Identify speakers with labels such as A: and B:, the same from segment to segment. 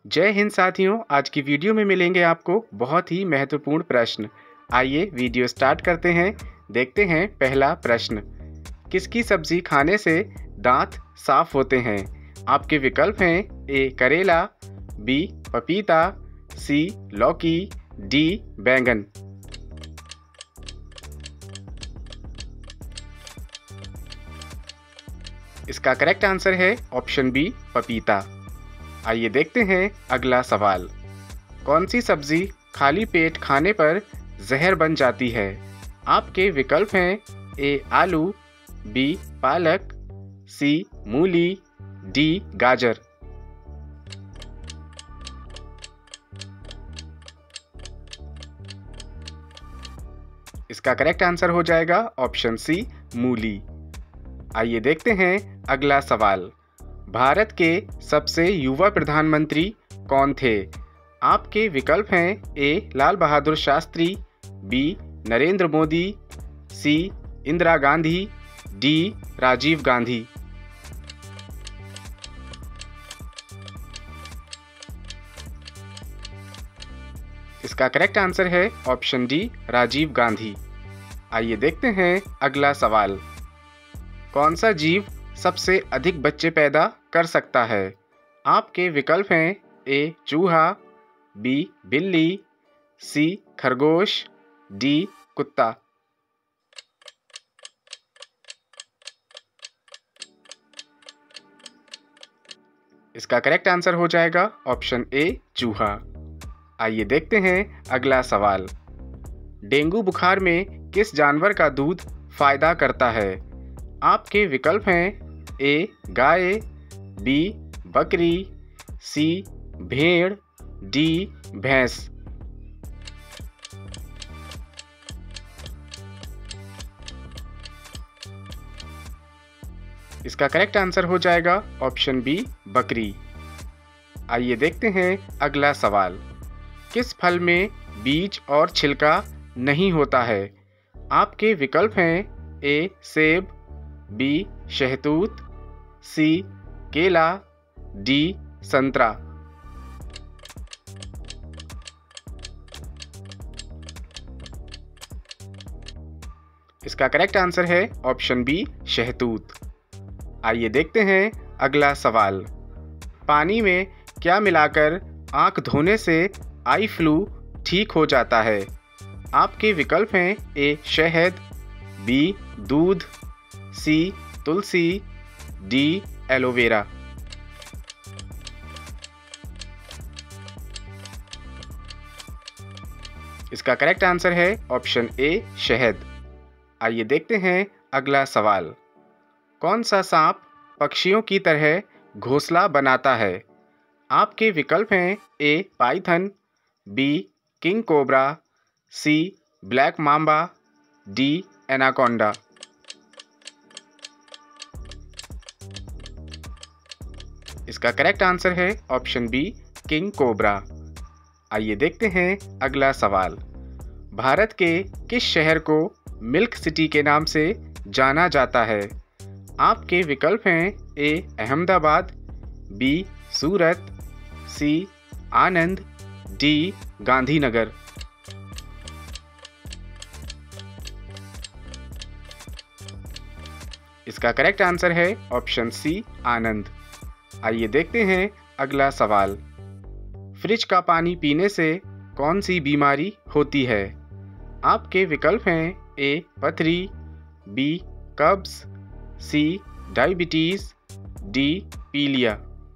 A: जय हिंद साथियों, आज की वीडियो में मिलेंगे आपको बहुत ही महत्वपूर्ण प्रश्न। आइए वीडियो स्टार्ट करते हैं। देखते हैं पहला प्रश्न। किसकी सब्जी खाने से दांत साफ होते हैं? आपके विकल्प हैं ए करेला, बी पपीता, सी लौकी, डी बैंगन। इसका करेक्ट आंसर है ऑप्शन बी पपीता। आइए देखते हैं अगला सवाल। कौन सी सब्जी खाली पेट खाने पर जहर बन जाती है? आपके विकल्प हैं ए आलू, बी पालक, सी मूली, डी गाजर। इसका करेक्ट आंसर हो जाएगा ऑप्शन सी मूली। आइए देखते हैं अगला सवाल। भारत के सबसे युवा प्रधानमंत्री कौन थे? आपके विकल्प हैं A Lal Bahadur Shastri, B Narendra Modi, C Indira Gandhi, D Rajiv Gandhi. इसका करेक्ट आंसर है ऑप्शन डी राजीव गांधी। आइए देखते हैं अगला सवाल। कौन सा जीव सबसे अधिक बच्चे पैदा कर सकता है? आपके विकल्प हैं ए चूहा, बी बिल्ली, सी खरगोश, डी कुत्ता। इसका करेक्ट आंसर हो जाएगा ऑप्शन ए चूहा। आइए देखते हैं अगला सवाल। डेंगू बुखार में किस जानवर का दूध फायदा करता है? आपके विकल्प हैं ए गाय, बी बकरी, सी भेड़, डी भैंस। इसका करेक्ट आंसर हो जाएगा ऑप्शन बी बकरी। आइए देखते हैं अगला सवाल। किस फल में बीज और छिलका नहीं होता है? आपके विकल्प हैं ए सेब, बी शहतूत, सी केला, डी संतरा। इसका करेक्ट आंसर है ऑप्शन बी शहतूत। आइए देखते हैं अगला सवाल। पानी में क्या मिलाकर आंख धोने से आई फ्लू ठीक हो जाता है? आपके विकल्प हैं ए शहद, बी दूध, सी तुलसी, डी एलोवेरा। इसका करेक्ट आंसर है ऑप्शन ए शहद। आइए देखते हैं अगला सवाल। कौन सा सांप पक्षियों की तरह घोंसला बनाता है? आपके विकल्प हैं A python, B king cobra, C black mamba, D anaconda. इसका करेक्ट आंसर है ऑप्शन बी किंग कोबरा। आइए देखते हैं अगला सवाल। भारत के किस शहर को मिल्क सिटी के नाम से जाना जाता है? आपके विकल्प हैं A Ahmedabad, B Surat, C Anand, D Gandhinagar. इसका करेक्ट आंसर है ऑप्शन सी आनंद। आइए देखते हैं अगला सवाल। फ्रिज का पानी पीने से कौन सी बीमारी होती है? आपके विकल्प हैं ए पथरी, बी कब्ज, सी डायबिटीज, डी पीलिया।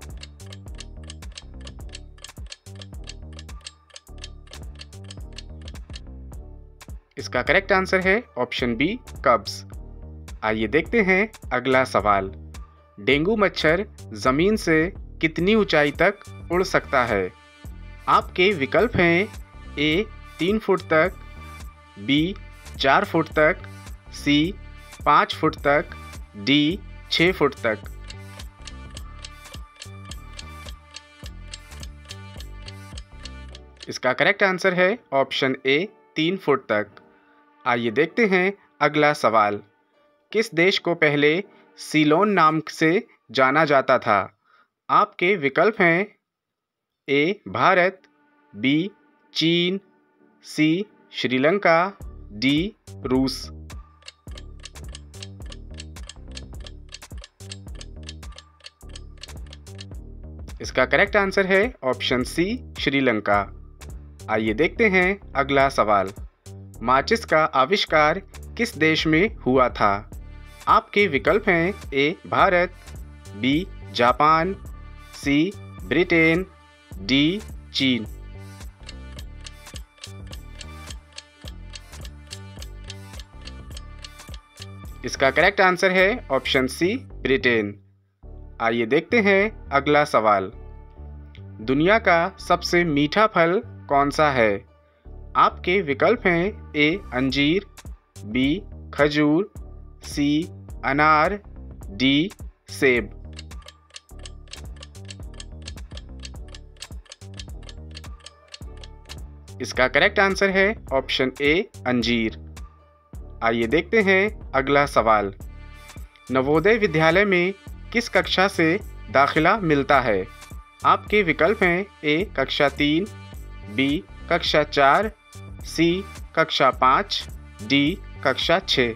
A: इसका करेक्ट आंसर है ऑप्शन बी कब्ज। आइए देखते हैं अगला सवाल। डेंगू मच्छर जमीन से कितनी ऊंचाई तक उड़ सकता है? आपके विकल्प हैं ए 3 फुट तक, बी 4 फुट तक, सी 5 फुट तक, डी 6 फुट तक। इसका करेक्ट आंसर है ऑप्शन ए 3 फुट तक। आइए देखते हैं अगला सवाल। किस देश को पहले सीलोन नाम से जाना जाता था? आपके विकल्प हैं ए भारत, बी चीन, सी श्रीलंका, डी रूस। इसका करेक्ट आंसर है ऑप्शन सी श्रीलंका। आइए देखते हैं अगला सवाल। माचिस का आविष्कार किस देश में हुआ था? आपके विकल्प हैं ए भारत, बी जापान, सी ब्रिटेन, डी चीन। इसका करेक्ट आंसर है ऑप्शन सी ब्रिटेन। आइए देखते हैं अगला सवाल। दुनिया का सबसे मीठा फल कौन सा है? आपके विकल्प हैं ए अंजीर, बी खजूर, सी अनार, डी सेब। इसका करेक्ट आंसर है ऑप्शन ए अंजीर। आइए देखते हैं अगला सवाल। नवोदय विद्यालय में किस कक्षा से दाखिला मिलता है? आपके विकल्प हैं ए कक्षा 3, बी कक्षा 4, सी कक्षा 5, डी कक्षा 6।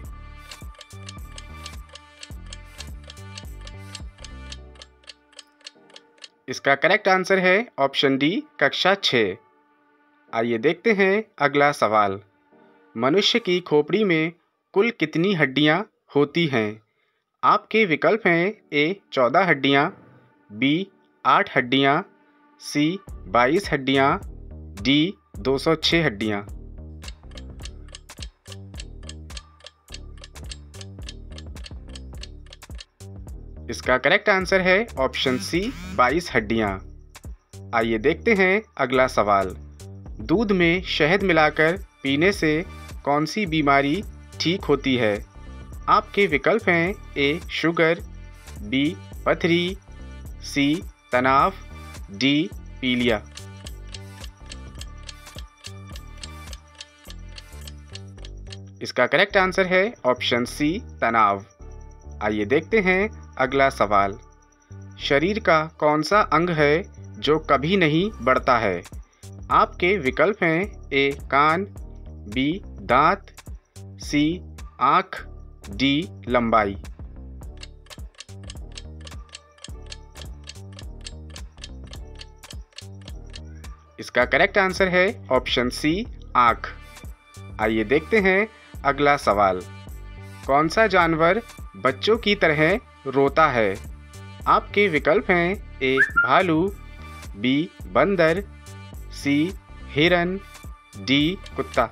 A: इसका करेक्ट आंसर है ऑप्शन डी कक्षा 6। आइए देखते हैं अगला सवाल। मनुष्य की खोपड़ी में कुल कितनी हड्डियां होती हैं? आपके विकल्प हैं ए 14 हड्डियां, बी 8 हड्डियां, सी 22 हड्डियां, डी 206 हड्डियां। इसका करेक्ट आंसर है ऑप्शन सी 22 हड्डियां। आइए देखते हैं अगला सवाल। दूध में शहद मिलाकर पीने से कौन सी बीमारी ठीक होती है? आपके विकल्प हैं ए शुगर, बी पथरी, सी तनाव, डी पीलिया। इसका करेक्ट आंसर है ऑप्शन सी तनाव। आइए देखते हैं अगला सवाल। शरीर का कौन सा अंग है जो कभी नहीं बढ़ता है? आपके विकल्प हैं ए कान, बी दांत, सी आँख, डी लंबाई। इसका करेक्ट आंसर है ऑप्शन सी आँख। आइए देखते हैं अगला सवाल। कौन सा जानवर बच्चों की तरह रोता है? आपके विकल्प हैं ए भालू, बी बंदर, सी हिरन, डी कुत्ता।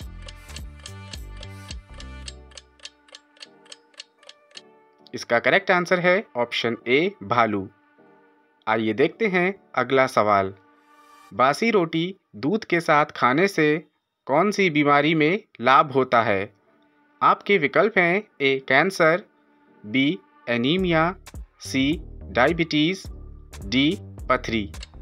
A: इसका करेक्ट आंसर है ऑप्शन ए भालू। आइए देखते हैं अगला सवाल। बासी रोटी दूध के साथ खाने से कौन सी बीमारी में लाभ होता है? आपके विकल्प हैं A cancer, B anaemia, C diabetes, D पथरी।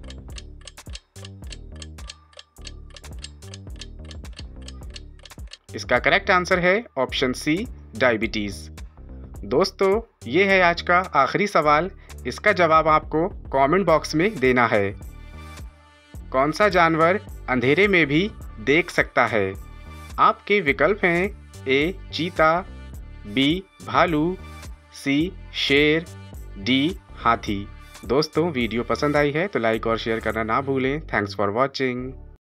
A: इसका करेक्ट आंसर है ऑप्शन सी डायबिटीज़। दोस्तों, ये है आज का आखिरी सवाल। इसका जवाब आपको कमेंट बॉक्स में देना है। कौन सा जानवर अंधेरे में भी देख सकता है? आपके विकल्प हैं ए चीता, बी भालू, सी शेर, डी हाथी। दोस्तों, वीडियो पसंद आई है तो लाइक और शेयर करना ना भूलें। Thanks for watching.